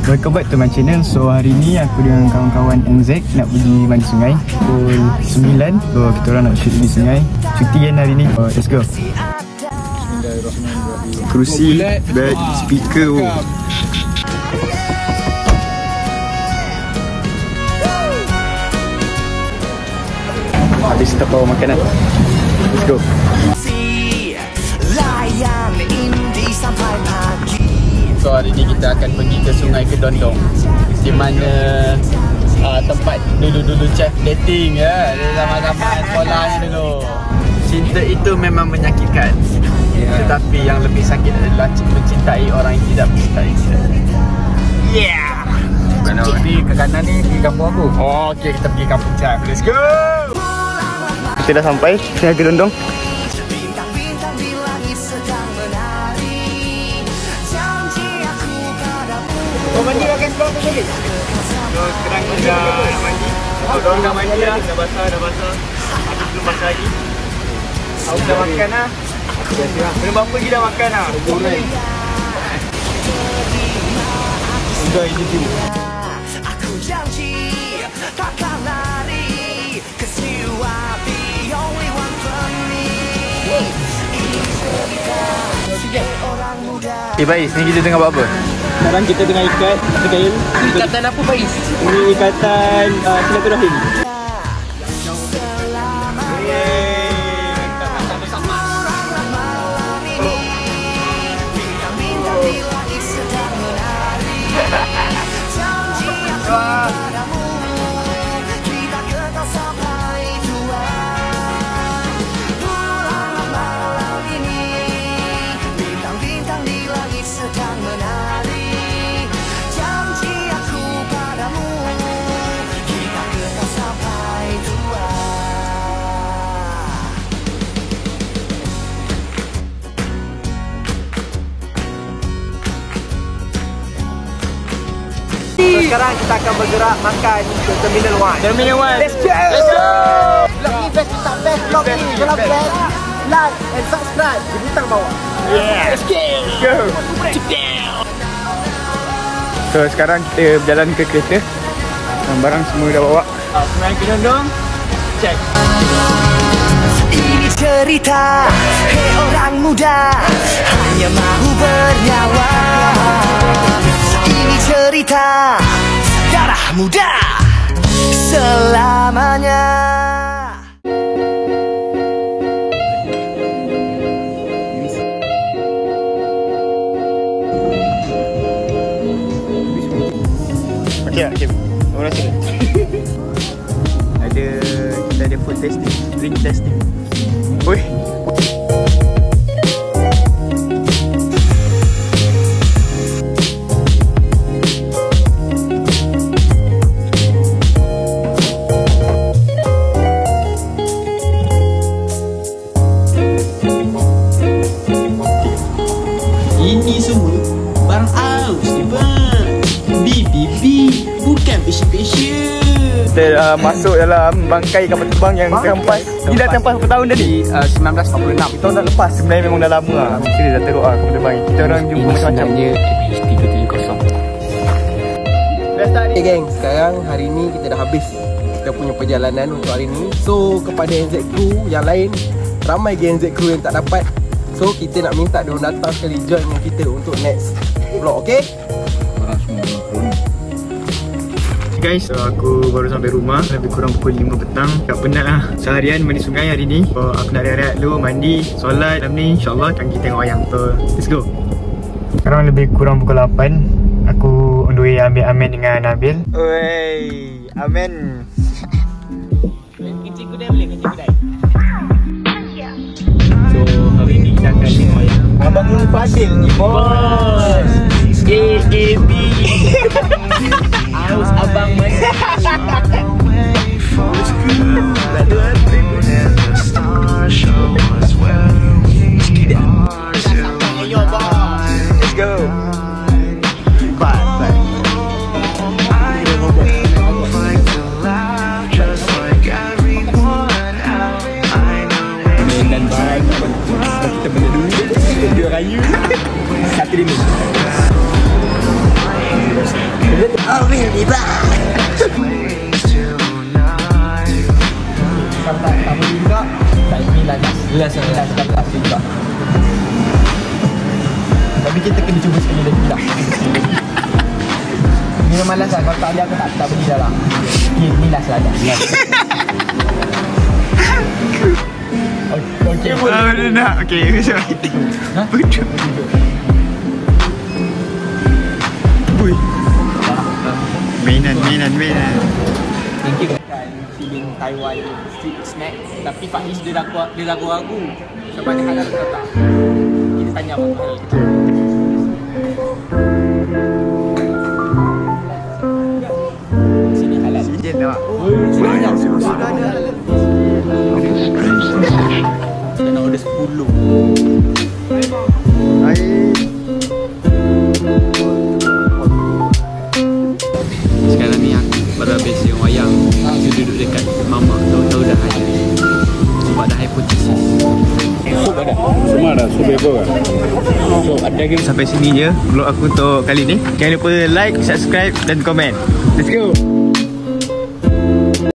Welcome back to my channel. So hari ni aku dengan kawan-kawan NZ nak pergi mandi sungai pukul 9. So kita orang nak shoot di sungai. Cuti kan hari ni. Let's go. Kerusi, bag, speaker. Habis tak bawa makanan. Let's go. So hari ni kita akan pergi ke Sungai Kedondong, di mana tempat dulu-dulu chef dating ya, zaman-zaman sekolah ni dulu. Cinta itu memang menyakitkan, tetapi yang lebih sakit adalah mencintai orang yang tidak mencintai kita. Yeah. Kalau ni ke kanan ni pergi kampung aku. Oh, okey, kita pergi kampung chef. Let's go. Kita dah sampai Sungai Kedondong. Kau mandi pakai sebab apa boleh? So sekarang kita dah mandi. Korang dah mandi dah, dah basah. Aku belum basah lagi. Aku dah makan lah. Belum apa lagi dah makan lah. Goreng. Enjoy je tu. Aku janji takkan lari, 'cause you are the only one for me. Bais, ni kita tengah buat apa? Sekarang kita tengah ikat kail. Ikatan apa Bais? Ini ikatan silaturahim. Sekarang kita akan bergerak makan ke Terminal 1. Terminal 1. Let's go! Let's go! Vlog ni best, kita best vlog ni. Kalau best, like and subscribe di butang bawah. Yeah! Let's go! Let's go! Check down! So sekarang kita berjalan ke kereta. Barang semua dah bawa. Sungai Kedondong. Check. Ini cerita, hei orang muda, hanya mahu bernyawa. Ini cerita darah muda selamanya. Okey. Orang sini. Kita ada food testing, drink testing. Oi. Ini semua barang aus ni bang. BBB bukan pesha-pesha. Kita masuk dalam bangkai kapal terbang yang terhempas. Ini dah terhempas berapa tahun tadi? 1946. Tahun dah lepas sebenarnya, memang dah lama lah. Mesti dah teruk lah kapal terbang. Kita orang jumpa macam-macam. Ini sebenarnya 370. Okay geng, sekarang hari ni kita dah habis kita punya perjalanan untuk hari ni. So kepada NZ Crew yang lain, ramai NZ Crew yang tak dapat. So kita nak minta diorang datang sekali join dengan kita untuk next vlog, okay? Korang semua turun. Guys, so aku baru sampai rumah lebih kurang pukul 5 petang. Tak penat lah seharian mandi sungai hari ni. So aku nak rehat dulu, mandi, solat dalam ni. InsyaAllah akan pergi tengok wayang. So let's go. Sekarang lebih kurang pukul 8. Aku on the way ambil Amin dengan Nabil. Oi, Amin. Kencing kudai boleh, kencing kudai. So hari ni kita akan tengok wayang. Abang Nur Fadil ni bos. AAB. Aus abang mana? Let's go. Raya 1 lima. Last juga. Tapi kita kena cuba sekali lagi lah. Ni memang last lah. Kalau tak boleh aku tak beli dah lah. Ni last lah. Okey. Dah nak. Okey, besok. Betul. Bui. Mainan. Mungkin kan feeling Taiwan street snack. Tapi Faiz dia ragu-ragu. Sebab dia halal atau tak. Kita tanya apa halal kita. Sini halal. Sikit tak? Sudah ada. Kita nak order 10. Sekarang ni aku baru habis yang wayang. Aku duduk dekat mamak. Tahu-tahu dah ada. Sebab dah hipotesis. Sup ada. Semua ada. Sup bebo kan. Sup ada ke? Sampai sini je vlog aku untuk kali ni. Jangan lupa like, subscribe dan komen. Let's go.